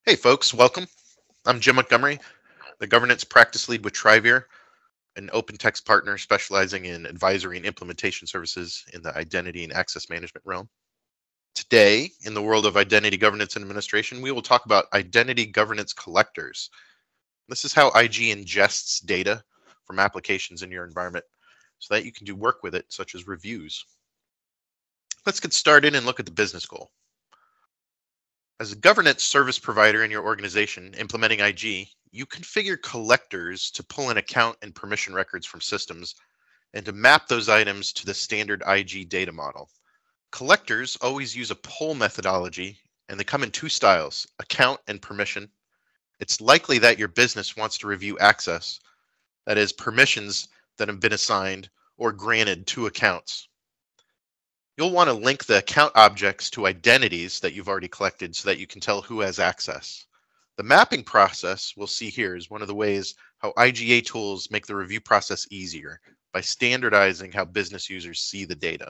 Hey folks, welcome. I'm Jim Montgomery, the governance practice lead with TriVir, an OpenText partner specializing in advisory and implementation services in the identity and access management realm. Today, in the world of identity governance and administration, we will talk about identity governance collectors. This is how IG ingests data from applications in your environment so that you can do work with it, such as reviews. Let's get started and look at the business goal. As a governance service provider in your organization implementing IG, you configure collectors to pull in account and permission records from systems and to map those items to the standard IG data model. Collectors always use a pull methodology, and they come in two styles, account and permission. It's likely that your business wants to review access, that is, permissions that have been assigned or granted to accounts. You'll want to link the account objects to identities that you've already collected so that you can tell who has access. The mapping process we'll see here is one of the ways how IGA tools make the review process easier by standardizing how business users see the data.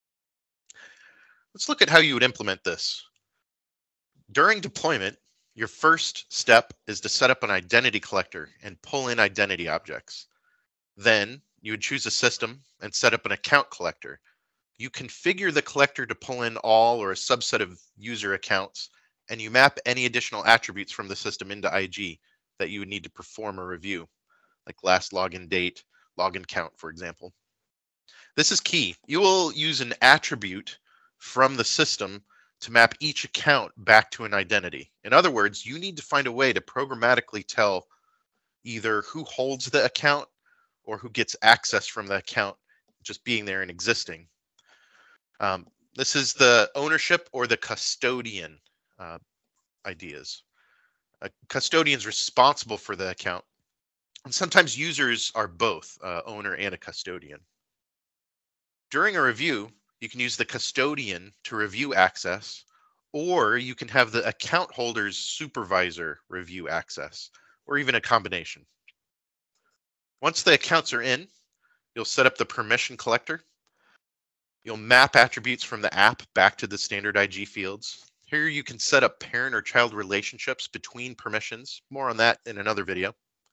Let's look at how you would implement this. During deployment, your first step is to set up an identity collector and pull in identity objects. Then you would choose a system and set up an account collector. You configure the collector to pull in all or a subset of user accounts, and you map any additional attributes from the system into IG that you would need to perform a review, like last login date, login count, for example. This is key. You will use an attribute from the system to map each account back to an identity. In other words, you need to find a way to programmatically tell either who holds the account or who gets access from the account just being there and existing. This is the ownership or the custodian ideas. A custodian is responsible for the account, and sometimes users are both owner and a custodian. During a review, you can use the custodian to review access, or you can have the account holder's supervisor review access, or even a combination. Once the accounts are in, you'll set up the permission collector. You'll map attributes from the app back to the standard IG fields. Here you can set up parent or child relationships between permissions. More on that in another video.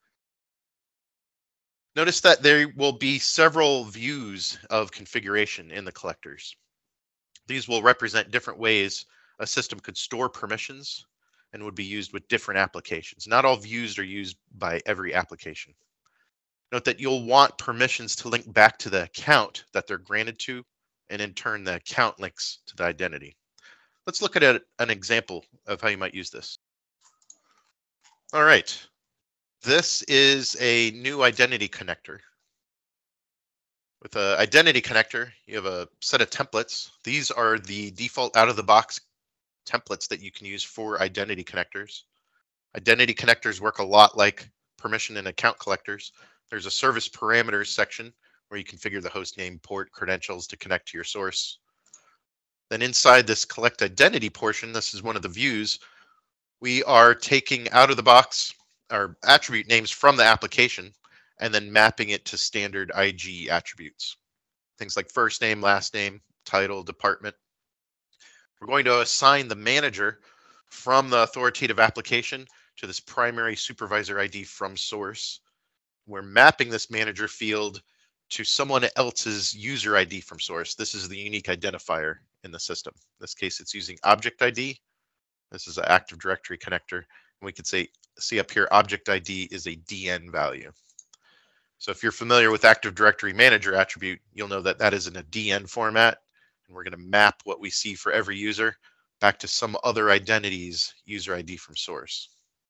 Notice that there will be several views of configuration in the collectors. These will represent different ways a system could store permissions and would be used with different applications. Not all views are used by every application. Note that you'll want permissions to link back to the account that they're granted to, and in turn, the account links to the identity. Let's look at an example of how you might use this. All right, this is a new identity connector. With an identity connector, you have a set of templates. These are the default out-of-the-box templates that you can use for identity connectors. Identity connectors work a lot like permission and account collectors. There's a service parameters section where you configure the host name, port, credentials to connect to your source. Then inside this collect identity portion, this is one of the views, we are taking out of the box our attribute names from the application and then mapping it to standard IG attributes. Things like first name, last name, title, department. We're going to assign the manager from the authoritative application to this primary supervisor ID from source. We're mapping this manager field to someone else's user ID from source. This is the unique identifier in the system. In this case, it's using object ID. This is an Active Directory connector. And we could see up here, object ID is a DN value. So if you're familiar with Active Directory Manager attribute, you'll know that that is in a DN format. And we're going to map what we see for every user back to some other identity's user ID from source.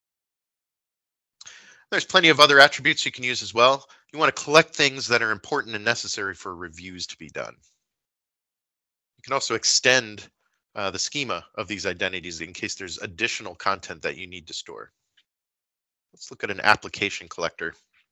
There's plenty of other attributes you can use as well. You want to collect things that are important and necessary for reviews to be done. You can also extend the schema of these identities in case there's additional content that you need to store. Let's look at an application collector.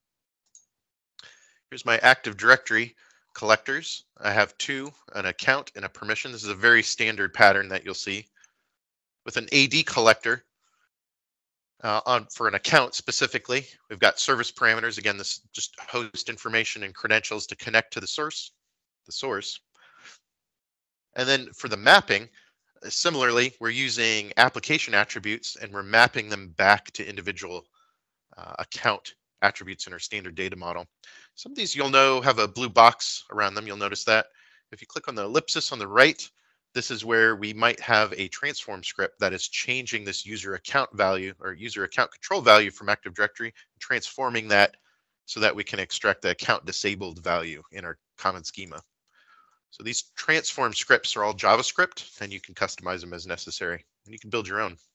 Here's my Active Directory collectors. I have two, an account and a permission. This is a very standard pattern that you'll see. With an AD collector, for an account specifically, we've got service parameters. Again, this is just host information and credentials to connect to the source. And then for the mapping, Similarly, we're using application attributes and we're mapping them back to individual account attributes in our standard data model. Some of these you'll know have a blue box around them. You'll notice that. If you click on the ellipsis on the right, this is where we might have a transform script that is changing this user account value or user account control value from Active Directory, transforming that so that we can extract the account disabled value in our common schema. So these transform scripts are all JavaScript, and you can customize them as necessary, and you can build your own.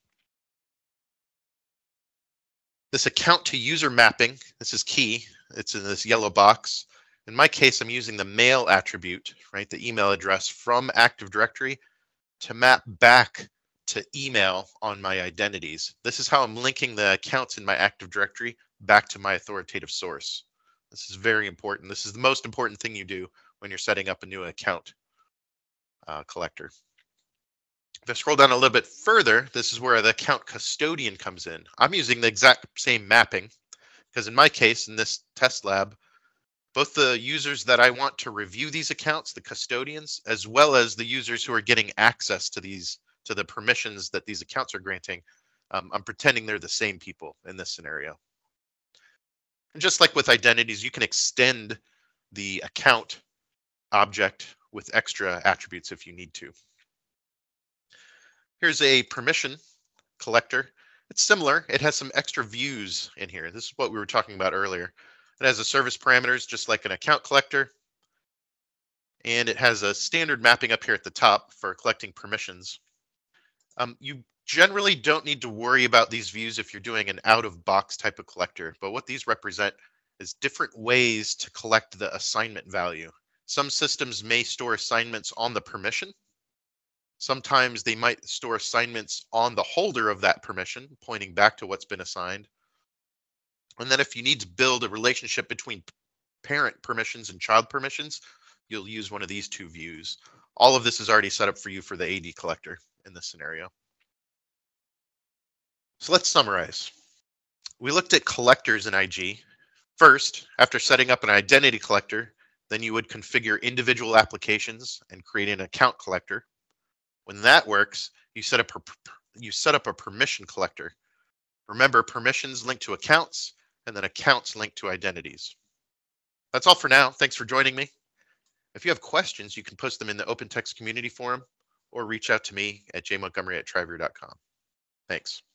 This account to user mapping, this is key. It's in this yellow box. In my case, I'm using the mail attribute, right? The email address from Active Directory to map back to email on my identities. This is how I'm linking the accounts in my Active Directory back to my authoritative source. This is very important. This is the most important thing you do when you're setting up a new account collector. If I scroll down a little bit further, this is where the account custodian comes in. I'm using the exact same mapping because in my case, in this test lab, both the users that I want to review these accounts, the custodians, as well as the users who are getting access to the permissions that these accounts are granting, I'm pretending they're the same people in this scenario. And just like with identities, you can extend the account object with extra attributes if you need to. Here's a permission collector. It's similar. It has some extra views in here. This is what we were talking about earlier. It has a service parameters just like an account collector. And it has a standard mapping up here at the top for collecting permissions. You generally don't need to worry about these views if you're doing an out-of-box type of collector. But what these represent is different ways to collect the assignment value. Some systems may store assignments on the permission. Sometimes they might store assignments on the holder of that permission, pointing back to what's been assigned. And then if you need to build a relationship between parent permissions and child permissions, you'll use one of these two views. All of this is already set up for you for the AD collector in this scenario. So let's summarize. We looked at collectors in IG. First, after setting up an identity collector, then you would configure individual applications and create an account collector. When that works, you set up a permission collector. Remember, permissions link to accounts, and then accounts link to identities. That's all for now. Thanks for joining me. If you have questions, you can post them in the OpenText community forum or reach out to me at jmontgomery@trivir.com. Thanks.